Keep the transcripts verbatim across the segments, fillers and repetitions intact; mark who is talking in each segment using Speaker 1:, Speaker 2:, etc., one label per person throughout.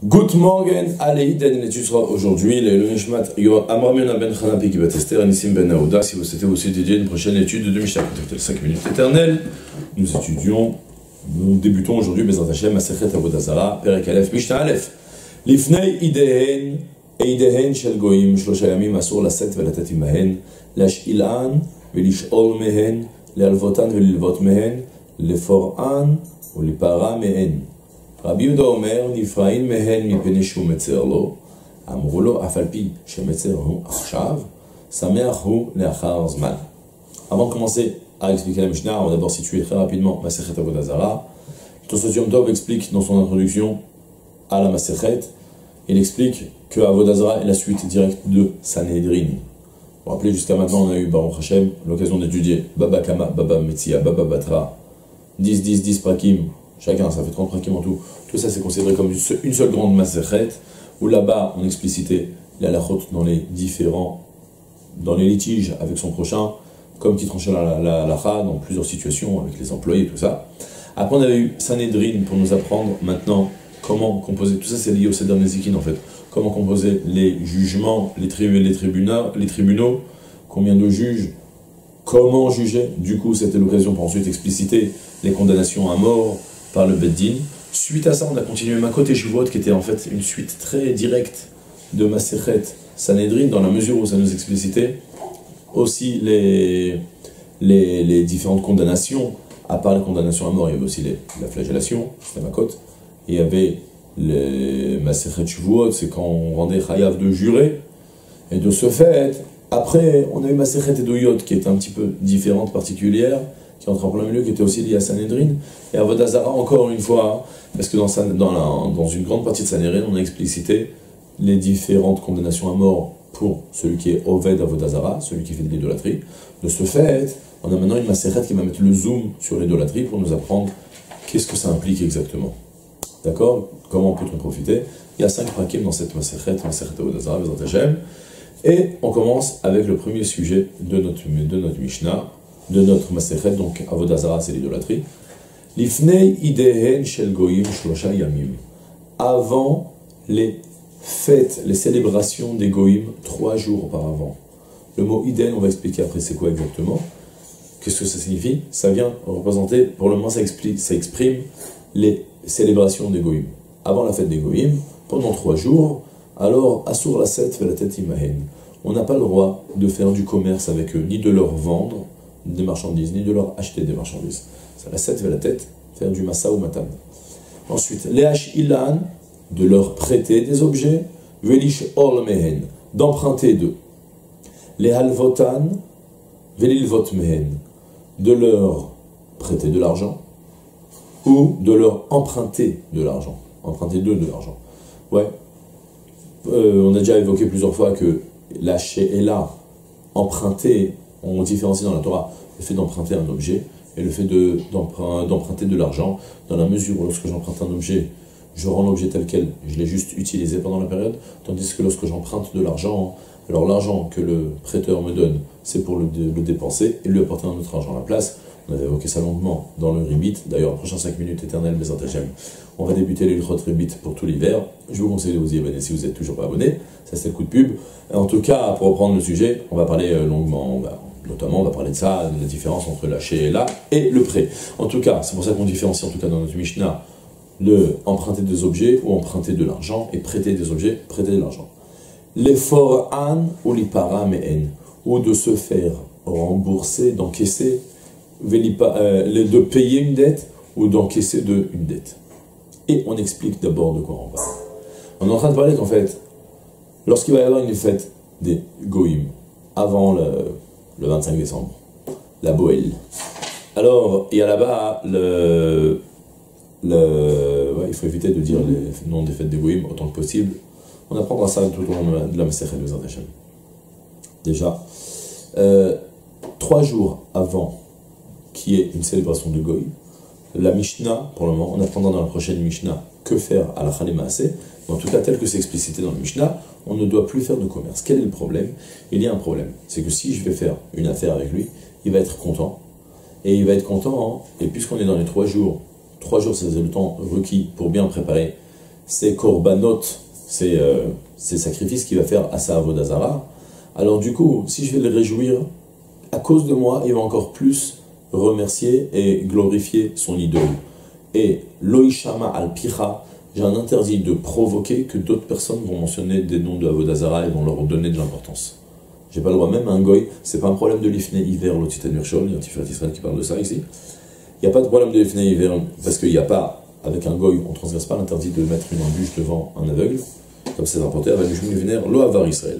Speaker 1: Good morning, Aleïden, l'étude sera aujourd'hui, le Nishmat, Amram Yona ben Chana Piki Batester, Anissim ben Aouda. Si vous souhaitez aussi étudier une prochaine étude de Mishnah, contactez cinq minutes éternelles. Nous étudions, nous débutons aujourd'hui, Bezrat Hashem, Masechet Avodah Zarah, Perek Aleph, Mishnah Aleph. Lifnei idehen, idehen shel goyim, shlosha yamim, asur laset velatet imahen, lash'ilan, velish'ol mehen, lealvotan velilvot mehen, lefor'an, ou lipara mehen. רבי יהודה אומר, נפרעים מהן מפני שהוא מצר לו, אמרו לו, אף על פי שמצר הוא עכשיו, שמח הוא לאחר זמן. Avant de commencer à expliquer la Mishnah, on va d'abord situer très rapidement Masechet Avodah Zarah. Tosfot Yom Tov explique dans son introduction à la Masechet, il explique que Avodah Zarah est la suite directe de Sanhedrin. Vous vous rappelez, jusqu'à maintenant, on a eu Baruch Hashem l'occasion d'étudier Baba Kama, Baba Metzia, Baba Batra, dix, dix, dix prakim. Chacun, ça fait trente prakim en tout. Tout ça, c'est considéré comme une seule grande masechet, où là-bas, on explicitait la halachot dans les différents, dans les litiges avec son prochain, comme qui tranchait la halacha dans plusieurs situations, avec les employés, tout ça. Après, on avait eu Sanhedrin pour nous apprendre maintenant comment composer, tout ça c'est lié au Seder Nezikin en fait, comment composer les jugements, les, tri les, tribunaux, les tribunaux, combien de juges, comment juger. Du coup, c'était l'occasion pour ensuite expliciter les condamnations à mort par le Beddin. Suite à ça, on a continué Makot et Shuvot, qui était en fait une suite très directe de Masechet Sanhedrin, dans la mesure où ça nous explicitait aussi les, les, les différentes condamnations. À part les condamnations à mort, il y avait aussi les, la flagellation, c'était Makot. Il y avait les Masechet Shuvot, c'est quand on rendait Chayav de jurer. Et de ce fait, après, on a eu Masechet Edoyot, qui était un petit peu différente, particulière, qui entre en plein milieu, qui était aussi lié à Sanhedrin, et Avodah Zarah encore une fois, parce que dans, dans, la, dans une grande partie de Sanhedrin, on a explicité les différentes condamnations à mort pour celui qui est Oved Avodah Zarah, celui qui fait de l'idolâtrie. De ce fait, on a maintenant une Masechet qui va mettre le zoom sur l'idolâtrie pour nous apprendre qu'est-ce que ça implique exactement. D'accord? Comment peut-on profiter? Il y a cinq prakim dans cette Masechet, Masechet Avodah Zarah, Bezrat Hashem, et on commence avec le premier sujet de notre, de notre Mishnah, de notre Masechet, donc Avodah Zarah, c'est l'idolâtrie. Lifnei idehen shel goyim shlosha yamim. Avant les fêtes, les célébrations des goyim, trois jours auparavant. Le mot iden, on va expliquer après c'est quoi exactement. Qu'est-ce que ça signifie? Ça vient représenter, pour le moment ça, explique, ça exprime les célébrations des goyim. Avant la fête des goyim, pendant trois jours, alors asur la set velatet imahen. On n'a pas le droit de faire du commerce avec eux, ni de leur vendre des marchandises, ni de leur acheter des marchandises. Ça la set la tête, faire du massa ou matam. Ensuite, les ilan, de leur prêter des objets, velish ol mehen, d'emprunter d'eux. Les halvotan, velilvot mehen, de leur prêter de l'argent, ou de leur emprunter de l'argent. Emprunter d'eux de l'argent. Ouais. Euh, on a déjà évoqué plusieurs fois que la she'ela, emprunter, on différencie dans la Torah le fait d'emprunter un objet et le fait d'emprunter de, de l'argent, dans la mesure où lorsque j'emprunte un objet, je rends l'objet tel quel, je l'ai juste utilisé pendant la période, tandis que lorsque j'emprunte de l'argent, alors l'argent que le prêteur me donne, c'est pour le, le dépenser et lui apporter un autre argent à la place. On avait évoqué ça longuement dans le Ribit. D'ailleurs, les prochaines cinq minutes éternelles, Bezrat Hashem, on va débuter les Ilchot Ribit pour tout l'hiver. Je vous conseille de vous y abonner si vous n'êtes toujours pas abonné. Ça, c'est le coup de pub. En tout cas, pour reprendre le sujet, on va parler longuement, on va, notamment, on va parler de ça, de la différence entre la she'ela et le prêt. En tout cas, c'est pour ça qu'on différencie, en tout cas dans notre Mishnah, le emprunter des objets ou emprunter de l'argent et prêter des objets, prêter de l'argent. L'effort an ou l'ipara me'en, ou de se faire rembourser, d'encaisser, euh, de payer une dette ou d'encaisser de une dette. Et on explique d'abord de quoi on parle. On est en train de parler qu'en fait, lorsqu'il va y avoir une fête des Goïm, avant le, le vingt-cinq décembre, la Boël, alors il y a là-bas le, le ouais, il faut éviter de dire les noms des fêtes des Goïm autant que possible. On apprendra ça tout au long de la Masechet Bezrat Hashem. Déjà, euh, trois jours avant qu'il y ait une célébration de Goïm, la Mishnah, pour le moment, on apprendra dans la prochaine Mishnah que faire à la Maaseh, mais en tout cas tel que c'est explicité dans la Mishnah, on ne doit plus faire de commerce. Quel est le problème? Il y a un problème, c'est que si je vais faire une affaire avec lui, il va être content, et il va être content, hein, et puisqu'on est dans les trois jours, trois jours c'est le temps requis pour bien préparer ses korbanot, ses, euh, ses sacrifices qu'il va faire à sa avodah zara, alors du coup, si je vais le réjouir, à cause de moi, il va encore plus remercier et glorifier son idole. Et loishama al picha, j'ai un interdit de provoquer que d'autres personnes vont mentionner des noms de avodah zara et vont leur donner de l'importance. J'ai pas le droit, même un goy, c'est pas un problème de l'ifné hiver, l'otitan urshol, il y a un Tiferet Israël qui parle de ça ici. Il n'y a pas de problème de l'ifné hiver, parce qu'il n'y a pas, avec un goy, on ne transgresse pas l'interdit de mettre une embûche devant un aveugle, comme c'est rapporté avec le jumeau vénère, lo avar Israël.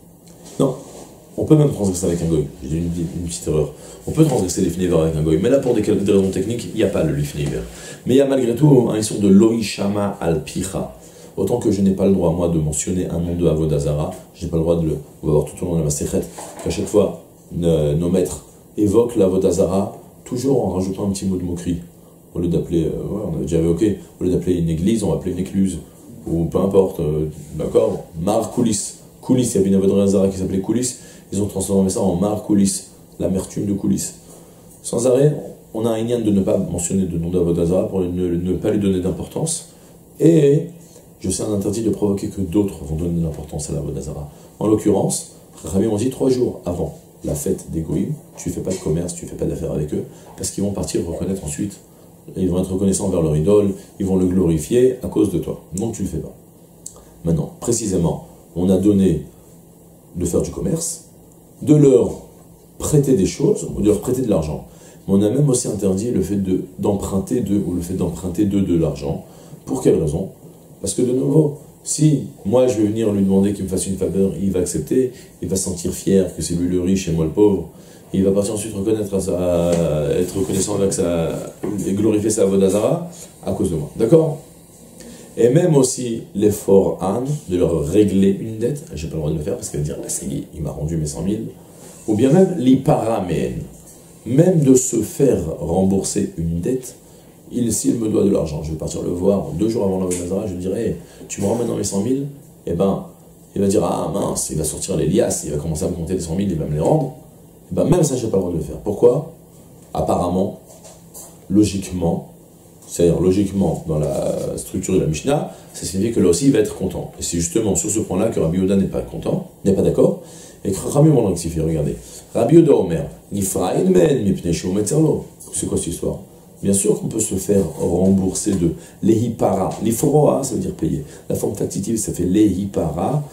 Speaker 1: Non, on peut même transgresser avec un goy, j'ai dit une, une petite erreur. On peut transgresser l'ifné hiver avec un goy, mais là pour des, des raisons techniques, il n'y a pas le l'ifné hiver. Mais il y a malgré tout un issue de loishama al picha. Autant que je n'ai pas le droit, moi, de mentionner un nom de avodah zara, je n'ai pas le droit de le... On va voir tout au long de la Masechet qu'à chaque fois, ne, nos maîtres évoquent l'avodah zara, toujours en rajoutant un petit mot de moquerie. Au lieu d'appeler, euh, ouais, on a déjà évoqué, au lieu d'appeler une église, on va appeler une écluse, ou peu importe, euh, d'accord, mar coulis. Coulis, il y avait une avodah zara qui s'appelait coulis, ils ont transformé ça en mar coulis, l'amertume de coulis. Sans arrêt, on a un ignan de ne pas mentionner de nom d'avodah zara pour ne, ne pas lui donner d'importance, et je sais un interdit de provoquer que d'autres vont donner de l'importance à l'avodah zara. En l'occurrence, Rabbi m'ont dit trois jours avant la fête des goïms, tu ne fais pas de commerce, tu ne fais pas d'affaires avec eux, parce qu'ils vont partir reconnaître ensuite, ils vont être reconnaissants envers leur idole, ils vont le glorifier à cause de toi. Donc tu ne le fais pas. Maintenant, précisément, on a donné de faire du commerce, de leur prêter des choses, ou de leur prêter de l'argent. Mais on a même aussi interdit le fait de, d'emprunter d'eux, ou le fait d'emprunter d'eux de l'argent. Pour quelle raison? Parce que de nouveau, si moi je vais venir lui demander qu'il me fasse une faveur, il va accepter, il va se sentir fier que c'est lui le riche et moi le pauvre, il va partir ensuite reconnaître à sa, être reconnaissant avec sa, et glorifier sa avodah zara à cause de moi. D'accord? Et même aussi l'effort âne de leur régler une dette, j'ai pas le droit de le faire parce qu'il va dire, ah, c'est lui, il m'a rendu mes cent mille, ou bien même l'iparaméen, même de se faire rembourser une dette. Il, s'il me doit de l'argent, je vais partir le voir deux jours avant l'avodah zara, je lui dirai, hey, tu me rends maintenant mes cent mille, et ben, il va dire, ah mince, il va sortir les liasses, il va commencer à me compter les cent mille, il va me les rendre. Et ben même ça, je n'ai pas le droit de le faire. Pourquoi? Apparemment, logiquement, c'est-à-dire logiquement dans la structure de la Mishnah, ça signifie que là aussi il va être content. Et c'est justement sur ce point-là que Rabbi Yehuda n'est pas content, n'est pas d'accord, et que Rabbi Yehuda rectifie, regardez. Rabbi Yehuda Omer, Nifraïn men mipnei shehu metzerlo. C'est quoi cette histoire? Bien sûr qu'on peut se faire rembourser de l'ehipara. L'ifroa, ça veut dire payer. La forme factitive, ça fait l'ehipara.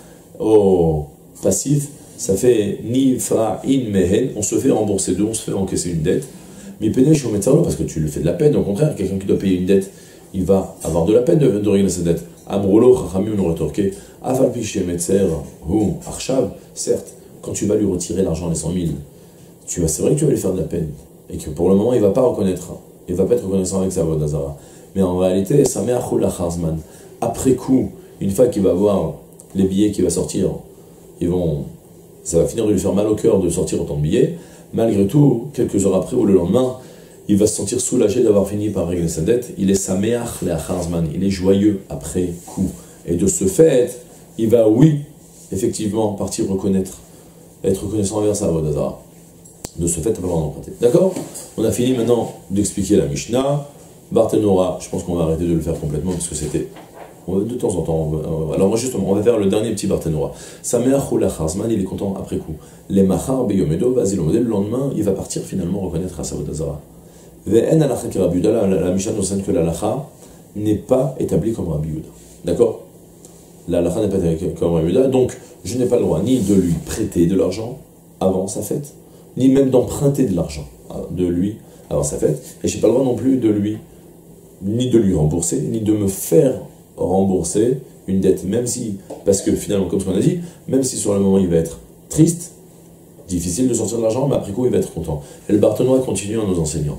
Speaker 1: Au passif, ça fait nifra in mehen. On se fait rembourser d'eux, on se fait encaisser une dette. Mais pene chez Metzalo, parce que tu le fais de la peine. Au contraire, quelqu'un qui doit payer une dette, il va avoir de la peine de, de régler sa dette. Amrolo, chachamim, nous retorqué. Aval piché metzer, hum, archav. Certes, quand tu vas lui retirer l'argent, les cent mille, tu vas, c'est vrai que tu vas lui faire de la peine. Et que pour le moment, il ne va pas reconnaître. Il ne va pas être reconnaissant avec sa avodah zara. Mais en réalité, ça met à choula charzman. Après coup, une fois qu'il va voir les billets qui vont sortir, ils vont, ça va finir de lui faire mal au cœur de sortir autant de billets. Malgré tout, quelques heures après ou le lendemain, il va se sentir soulagé d'avoir fini par régler sa dette. Il est sameach le charzman. Il est joyeux après coup. Et de ce fait, il va, oui, effectivement, partir reconnaître, être reconnaissant envers sa avodah zara. De ce fait, on va pas l'emprunter. D'accord? On a fini maintenant d'expliquer la Mishnah. Barthénora, je pense qu'on va arrêter de le faire complètement parce que c'était de temps en temps. Va, alors, justement, on va faire le dernier petit Barthénora. Sameach ou la charzman, il est content après coup. Les machar beyomedo, vas-y, le lendemain, il va partir finalement reconnaître à sa avodah zara. Ve'en alacha ki Rabbi Yehuda, la Mishnah nous enseigne que l'alacha n'est pas établie comme Rabbi Yehuda. D'accord? L'alacha n'est pas établie comme Rabbi Yehuda, donc je n'ai pas le droit ni de lui prêter de l'argent avant sa fête, ni même d'emprunter de l'argent de lui avant sa fête, et je n'ai pas le droit non plus de lui, ni de lui rembourser, ni de me faire rembourser une dette, même si, parce que finalement, comme ce qu'on a dit, même si sur le moment il va être triste, difficile de sortir de l'argent, mais après coup il va être content. Et le Barthénois continue en nous enseignant.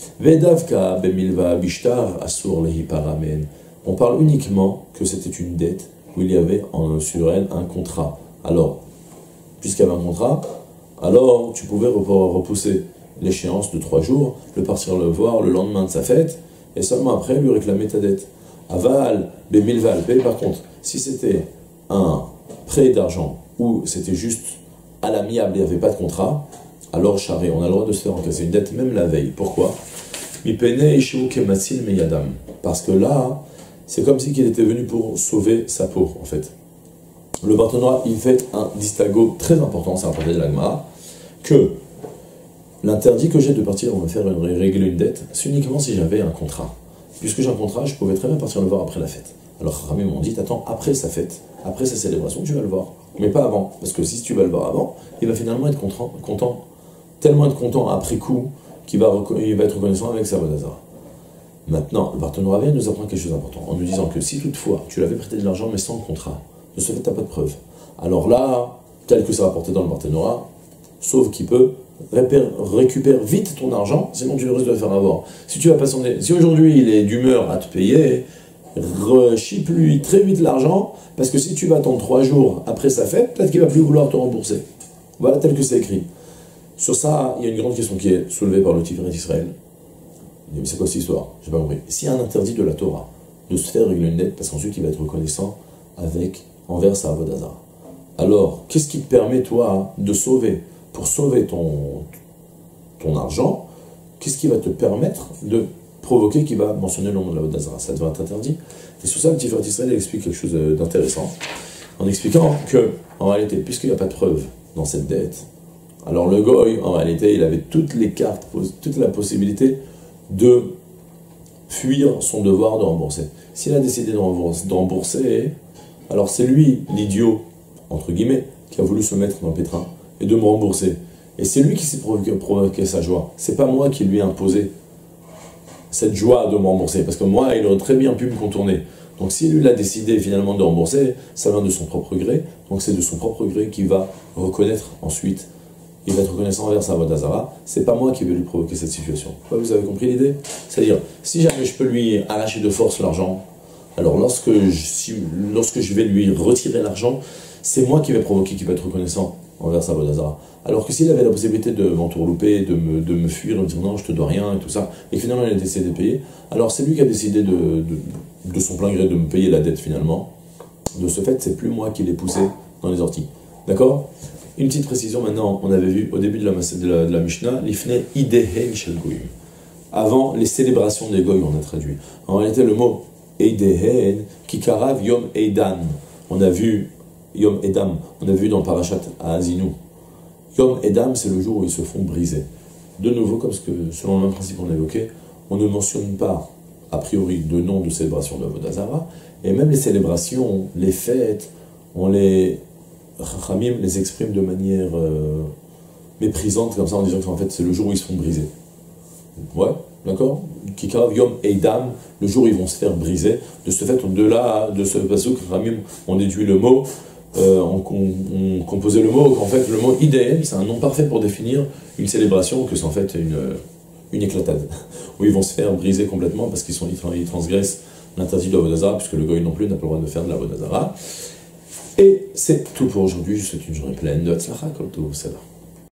Speaker 1: Vedavka bemilva bishtar asur lehi paramen. On parle uniquement que c'était une dette où il y avait en, sur elle un contrat. Alors, puisqu'il y avait un contrat, alors tu pouvais repousser l'échéance de trois jours, le partir le voir le lendemain de sa fête, et seulement après lui réclamer ta dette. Aval, bemilva alpé, par contre, si c'était un prêt d'argent ou c'était juste à l'amiable, il n'y avait pas de contrat, alors charré, on a le droit de se faire encasser une dette même la veille. Pourquoi? Parce que là, C'est comme si qu'il était venu pour sauver sa peau, en fait. Le Barthénora, il fait un distinguo très important, c'est rapporté de la Gemara, que l'interdit que j'ai de partir me faire une, régler une dette, c'est uniquement si j'avais un contrat. Puisque j'ai un contrat, je pouvais très bien partir le voir après la fête. Alors Rami m'ont dit, attends, après sa fête, après sa célébration, tu vas le voir. Mais pas avant, parce que si tu vas le voir avant, il va finalement être content, content tellement être content après coup, qu'il va, il va être reconnaissant avec sa Vodazara. Maintenant, le Barthénora vient nous apprendre quelque chose d'important, en nous disant que si toutefois, tu l'avais prêté de l'argent mais sans contrat, de ce fait, tu n'as pas de preuve. Alors là, tel que ça va porter dans le Barthénora, sauf qu'il peut, récupère, récupère vite ton argent, sinon tu risques de le faire avoir. Si tu vas pas s'en... Si aujourd'hui il est d'humeur à te payer, rechipe-lui très vite l'argent, parce que si tu vas attendre trois jours après sa fête, peut-être qu'il va plus vouloir te rembourser. Voilà tel que c'est écrit. Sur ça, il y a une grande question qui est soulevée par le Tiferet d'Israël. Il dit, mais c'est quoi cette histoire? J'ai pas compris. S'il y a un interdit de la Torah de se faire régler une dette, parce qu'ensuite il va être reconnaissant avec, envers sa Avodazara. Alors, qu'est-ce qui te permet, toi, de sauver, pour sauver ton, ton argent, qu'est-ce qui va te permettre de provoquer, qui va mentionner le nom de la Avodazara? Ça devrait être interdit. Et sur ça, le Tiferet d'Israël explique quelque chose d'intéressant, en expliquant que, en réalité, puisqu'il n'y a pas de preuve dans cette dette, alors le Goy, en réalité, il avait toutes les cartes, toute la possibilité de fuir son devoir de rembourser. S'il a décidé de rembourser, alors c'est lui, l'idiot, entre guillemets, qui a voulu se mettre dans le pétrin et de me rembourser. Et c'est lui qui s'est provoqué, provoqué sa joie. C'est pas moi qui lui ai imposé cette joie de me rembourser, parce que moi, il aurait très bien pu me contourner. Donc si lui a décidé finalement de rembourser, ça vient de son propre gré, donc c'est de son propre gré qu'il va reconnaître ensuite. Il va être reconnaissant envers sa Vodazara, c'est pas moi qui vais lui provoquer cette situation. Vous avez compris l'idée? C'est-à-dire, si jamais je peux lui arracher de force l'argent, alors lorsque je, si, lorsque je vais lui retirer l'argent, c'est moi qui vais provoquer, qui va être reconnaissant envers sa Vodazara. Alors que s'il avait la possibilité de m'entourlouper, de me, de me fuir, de me dire non, je te dois rien et tout ça, et que finalement il a décidé de payer, alors c'est lui qui a décidé de, de, de son plein gré de me payer la dette finalement. De ce fait, c'est plus moi qui l'ai poussé dans les orties. D'accord? Une petite précision maintenant, on avait vu au début de la, de la, de la Mishnah, l'ifne idehen shel goyim. Avant, les célébrations des goy, on a traduit. En réalité, le mot idehen, kikarav yom eidan. On a vu yom edam, on a vu dans le parashat à Azinu. Yom edam, c'est le jour où ils se font briser. De nouveau, comme ce que, selon le même principe qu'on a évoqué, on ne mentionne pas, a priori, de nom de célébration de Vodazara, et même les célébrations, les fêtes, on les... Chachamim les exprime de manière euh, méprisante, comme ça, en disant que en fait, c'est le jour où ils se font briser. Ouais, d'accord? Kikarav Yom Eidam, le jour où ils vont se faire briser. De ce fait, au-delà de ce pasuk, Chachamim ont déduit le mot, euh, on, on, on composait le mot, qu'en fait, le mot idéem, c'est un nom parfait pour définir une célébration, que c'est en fait une, une éclatade, où ils vont se faire briser complètement parce qu'ils sont, ils transgressent l'interdit de la Vodazara, puisque le goy non plus n'a pas le droit de faire de la Vodazara. Et c'est tout pour aujourd'hui. Je vous souhaite une journée pleine de Hatzlacha, Kol Tov, Salah.